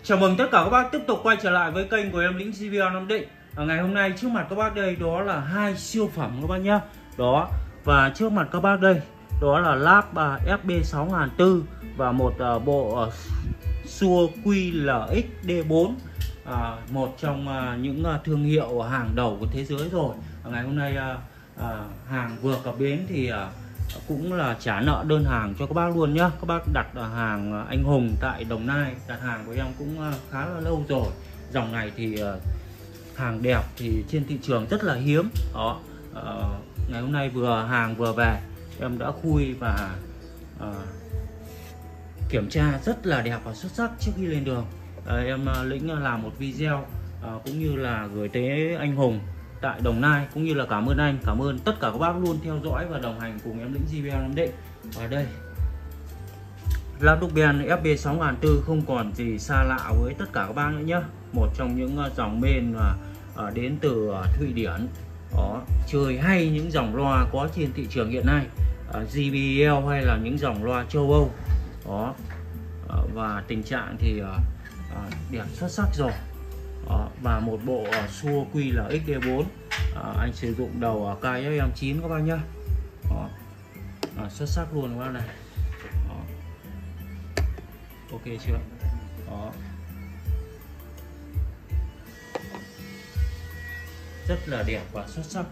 Chào mừng tất cả các bác tiếp tục quay trở lại với kênh của em Lĩnh JBL Nam Định. Ngày hôm nay trước mặt các bác đây đó là hai siêu phẩm các bác nhé. Đó, và trước mặt các bác đây đó là láp FB 6004 và một bộ Sure QLX D4, một trong những thương hiệu hàng đầu của thế giới rồi. Ngày hôm nay hàng vừa cập bến thì cũng là trả nợ đơn hàng cho các bác luôn nhá. Các bác đặt hàng anh Hùng tại Đồng Nai, đặt hàng của em cũng khá là lâu rồi. Dòng này thì hàng đẹp thì trên thị trường rất là hiếm. Đó, ngày hôm nay hàng vừa về em đã khui và kiểm tra rất là đẹp và xuất sắc trước khi lên đường. Em Lĩnh làm một video cũng như là gửi tới anh Hùng tại Đồng Nai, cũng như là cảm ơn anh, cảm ơn tất cả các bác luôn theo dõi và đồng hành cùng em Lĩnh JBL Nam Định. Ở đây laptop Ben FB 6004 không còn gì xa lạ với tất cả các bác nữa nhé. Một trong những dòng main đến từ Thụy Điển. Đó, chơi hay những dòng loa có trên thị trường hiện nay, JBL hay là những dòng loa châu Âu. Đó, và tình trạng thì đẹp xuất sắc rồi. Đó, và một bộ Sure QLX D4, anh sử dụng đầu KFM9 các bác nhá. Đó, xuất sắc luôn các bác này. Đó, ok chưa? Đó, rất là đẹp và xuất sắc.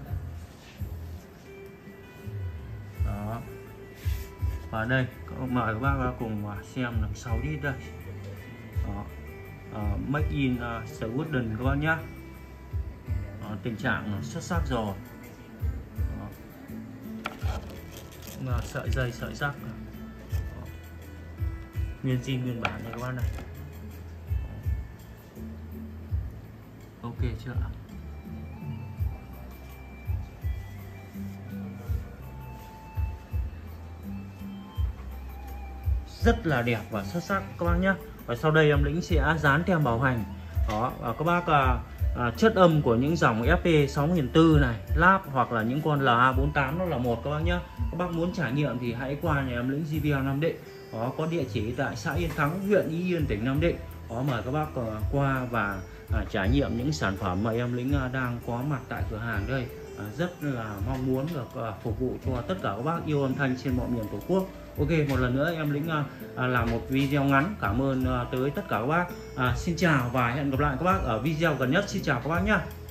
Đó, và đây mời các bác cùng xem đằng sau đi đây. Đó, make in Sweden các bác nhá. Tình trạng xuất sắc rồi. Sợi dây sợi rắc nguyên zin nguyên bản này các bác này. Ok chưa? Rất là đẹp và xuất sắc các bác nhé. Và sau đây em Lĩnh sẽ dán tem bảo hành. Đó, và các bác chất âm của những dòng FB 6004 này, láp hoặc là những con LA48 nó là một các bác nhé. Các bác muốn trải nghiệm thì hãy qua nhà em Lĩnh JBL Nam Định. Đó, có địa chỉ tại xã Yên Thắng, huyện Ý Yên, tỉnh Nam Định. Đó, mời các bác qua và trải nghiệm những sản phẩm mà em Lĩnh đang có mặt tại cửa hàng đây. Rất là mong muốn được phục vụ cho tất cả các bác yêu âm thanh trên mọi miền Tổ quốc. Ok, một lần nữa em Lĩnh làm một video ngắn cảm ơn tới tất cả các bác. Xin chào và hẹn gặp lại các bác ở video gần nhất. Xin chào các bác nhé.